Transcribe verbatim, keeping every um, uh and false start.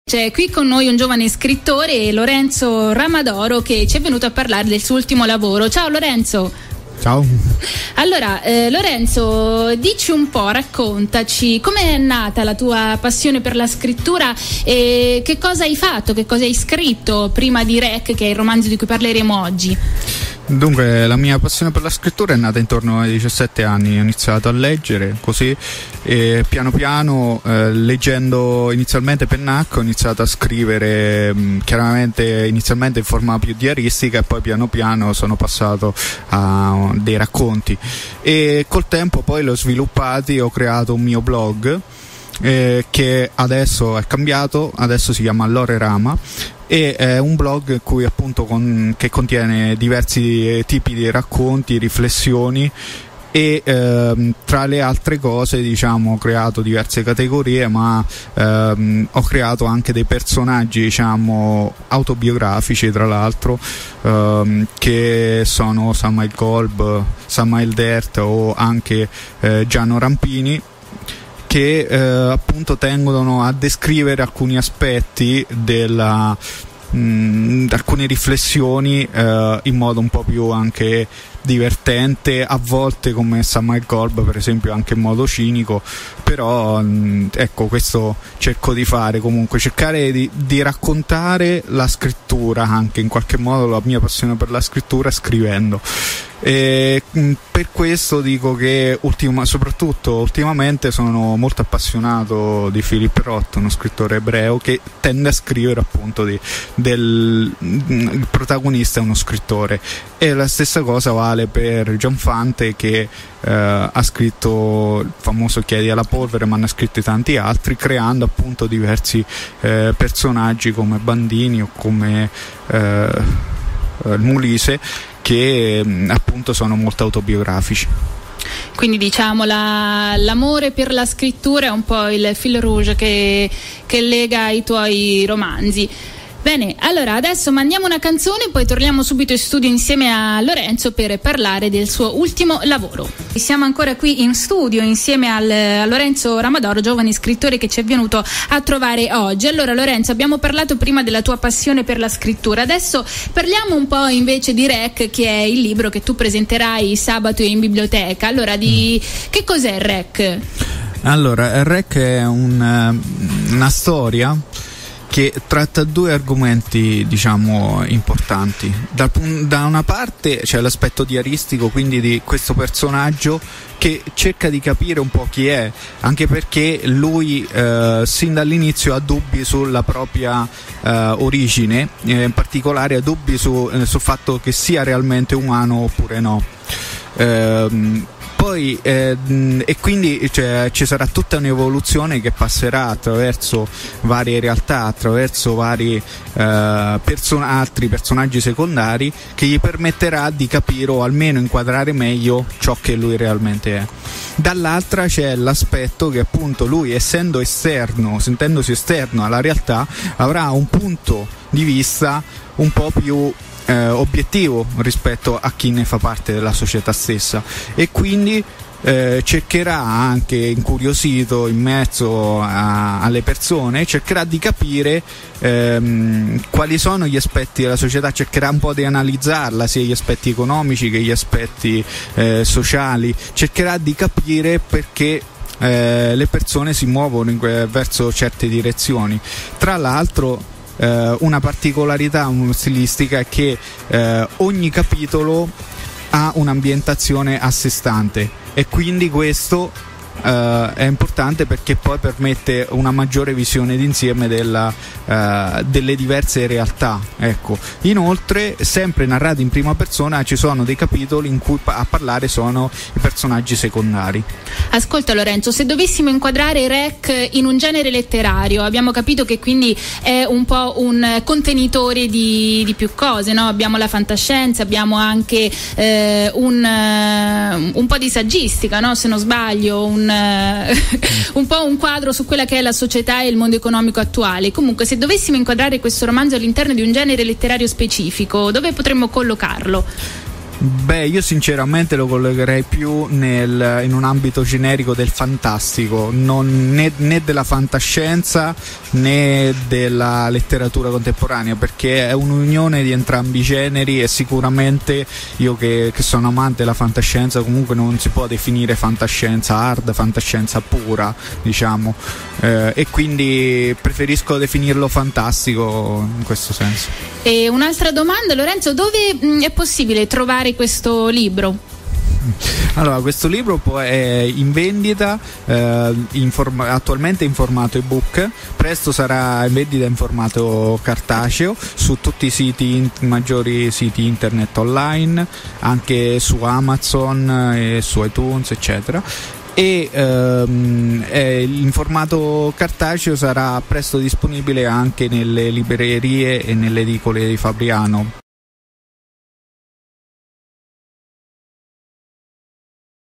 C'è qui con noi un giovane scrittore, Lorenzo Ramadoro, che ci è venuto a parlare del suo ultimo lavoro. Ciao Lorenzo. Ciao. Allora, eh, Lorenzo, dici un po', raccontaci come è nata la tua passione per la scrittura e che cosa hai fatto, che cosa hai scritto prima di Rec, che è il romanzo di cui parleremo oggi. Dunque, la mia passione per la scrittura è nata intorno ai diciassette anni. Ho iniziato a leggere così e piano piano, eh, leggendo inizialmente Pennacco, ho iniziato a scrivere mh, chiaramente inizialmente in forma più diaristica e poi piano piano sono passato a dei racconti e col tempo poi l'ho sviluppati, ho creato un mio blog eh, che adesso è cambiato, adesso si chiama Lorerama e è un blog in cui appunto con, che contiene diversi tipi di racconti, riflessioni e ehm, tra le altre cose, diciamo, ho creato diverse categorie, ma ehm, ho creato anche dei personaggi, diciamo, autobiografici, tra l'altro, ehm, che sono Samael Kolb, Samael Dert o anche eh, Gianno Rampini, che eh, appunto tendono a descrivere alcuni aspetti della mh, alcune riflessioni eh, in modo un po' più anche divertente, a volte come Samael Kolb per esempio anche in modo cinico, però mh, ecco, questo cerco di fare, comunque cercare di, di raccontare la scrittura, anche in qualche modo la mia passione per la scrittura scrivendo. E per questo dico che ultima, soprattutto ultimamente sono molto appassionato di Philip Roth, uno scrittore ebreo che tende a scrivere appunto di, del il protagonista è uno scrittore, e la stessa cosa vale per John Fante, che eh, ha scritto il famoso Chiedi alla polvere, ma ne ha scritti tanti altri, creando appunto diversi eh, personaggi come Bandini o come eh, il Mulise, che appunto sono molto autobiografici. Quindi diciamo la, l'amore per la scrittura è un po' il fil rouge che, che lega i tuoi romanzi. Bene, allora adesso mandiamo una canzone e poi torniamo subito in studio insieme a Lorenzo per parlare del suo ultimo lavoro. Siamo ancora qui in studio insieme al, a Lorenzo Ramadoro, giovane scrittore che ci è venuto a trovare oggi. Allora Lorenzo, abbiamo parlato prima della tua passione per la scrittura, adesso parliamo un po' invece di Rec, che è il libro che tu presenterai sabato in biblioteca. Allora, di che cos'è Rec? Allora, Rec è un, una storia che tratta due argomenti, diciamo, importanti. Da, da una parte c'è l'aspetto diaristico, quindi di questo personaggio che cerca di capire un po' chi è, anche perché lui eh, sin dall'inizio ha dubbi sulla propria eh, origine, eh, in particolare ha dubbi su, eh, sul fatto che sia realmente umano oppure no. Ehm, Poi eh, e quindi cioè, ci sarà tutta un'evoluzione che passerà attraverso varie realtà, attraverso vari eh, person- altri personaggi secondari, che gli permetterà di capire o almeno inquadrare meglio ciò che lui realmente è. Dall'altra c'è l'aspetto che appunto lui, essendo esterno, sentendosi esterno alla realtà, avrà un punto di vista un po' più Eh, obiettivo rispetto a chi ne fa parte della società stessa, e quindi eh, cercherà, anche incuriosito, in mezzo a, alle persone, cercherà di capire ehm, quali sono gli aspetti della società, cercherà un po' di analizzarla, sia gli aspetti economici che gli aspetti eh, sociali, cercherà di capire perché eh, le persone si muovono in que- verso certe direzioni. Tra l'altro Uh, una particolarità una stilistica è che uh, ogni capitolo ha un'ambientazione a sé stante, e quindi questo uh, è importante perché poi permette una maggiore visione d'insieme della, uh, delle diverse realtà. Ecco. Inoltre, sempre narrati in prima persona, ci sono dei capitoli in cui a parlare sono i personaggi secondari. Ascolta Lorenzo, se dovessimo inquadrare Rec in un genere letterario, abbiamo capito che quindi è un po' un contenitore di, di più cose, no? Abbiamo la fantascienza, abbiamo anche eh, un, uh, un po' di saggistica, no? Se non sbaglio, un, uh, un po' un quadro su quella che è la società e il mondo economico attuale. Comunque, se dovessimo inquadrare questo romanzo all'interno di un genere letterario specifico, dove potremmo collocarlo? Beh, io sinceramente lo collegherei più nel, in un ambito generico del fantastico, non, né, né della fantascienza né della letteratura contemporanea, perché è un'unione di entrambi i generi e sicuramente io che, che sono amante della fantascienza, comunque non si può definire fantascienza hard, fantascienza pura, diciamo, eh, e quindi preferisco definirlo fantastico in questo senso. E un'altra domanda, Lorenzo, dove mh, è possibile trovare questo libro? Allora, questo libro poi è in vendita, eh, in forma, attualmente in formato ebook, presto sarà in vendita in formato cartaceo su tutti i siti, in, maggiori siti internet online, anche su Amazon e su iTunes, eccetera. E ehm, eh, in formato cartaceo sarà presto disponibile anche nelle librerie e nelle edicole di Fabriano.